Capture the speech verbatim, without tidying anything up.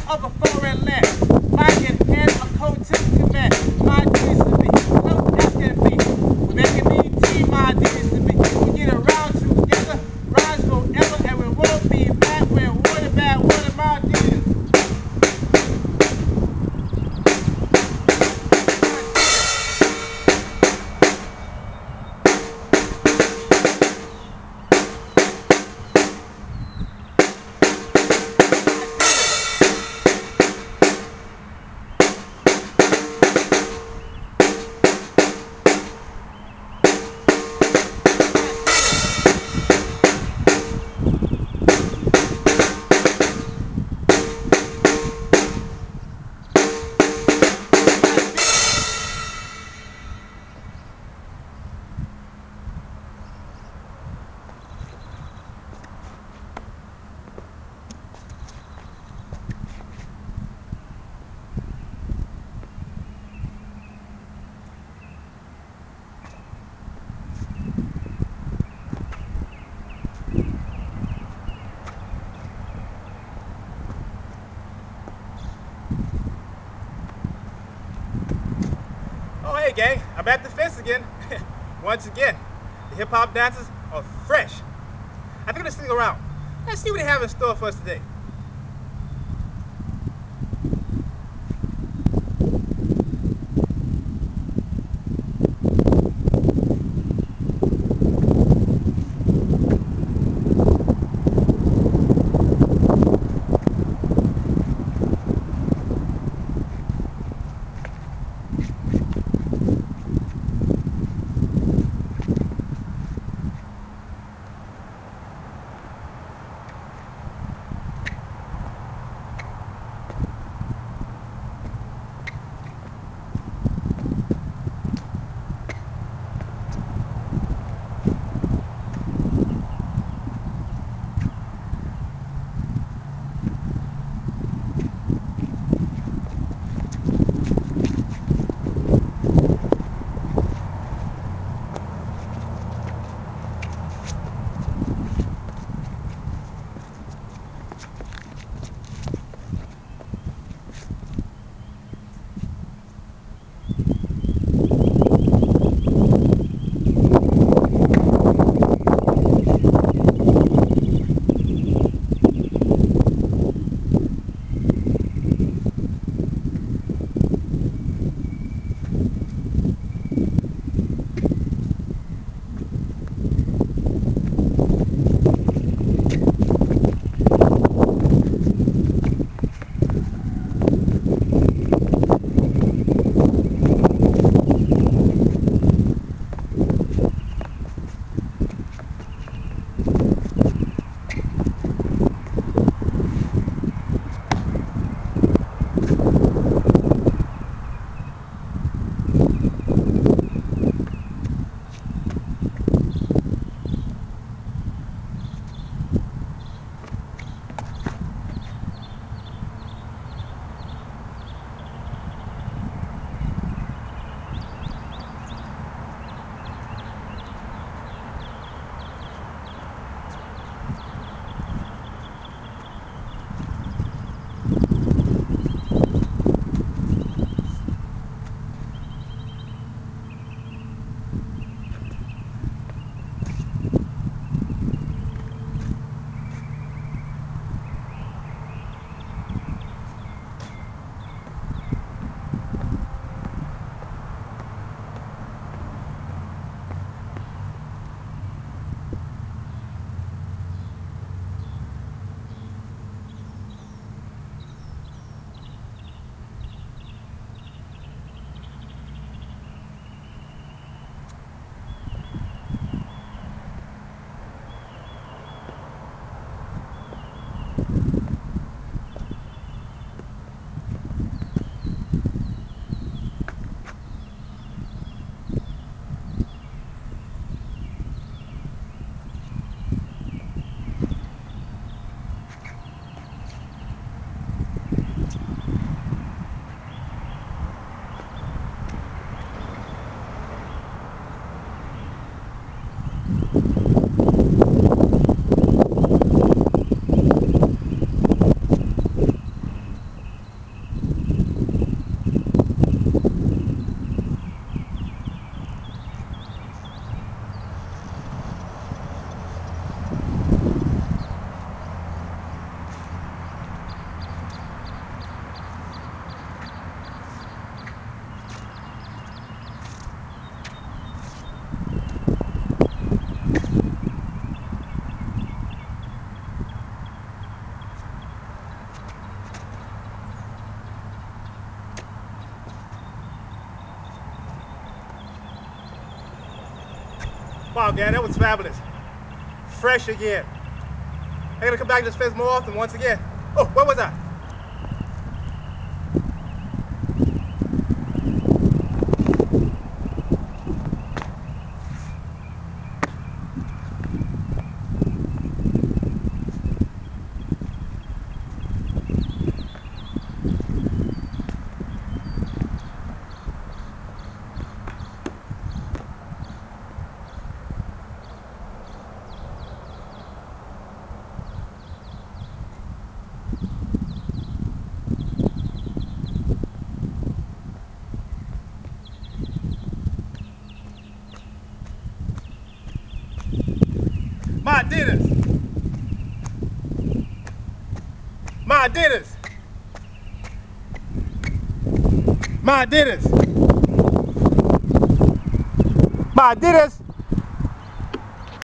of a foreign land. My hand a code to command. My duties to be, no that can be. When they can need tea, my duties to be. We get around together, rise forever, and we won't be mad when water bad, water my duties. Oh, hey, gang, I'm at the fence again. Once again, the hip-hop dancers are fresh. I think let's stick around. Let's see what they have in store for us today. Wow, Dan, that was fabulous. Fresh again. I gotta come back to this fence more often once again. Oh, where was I? My Adidas. My Adidas. My Adidas. My Adidas.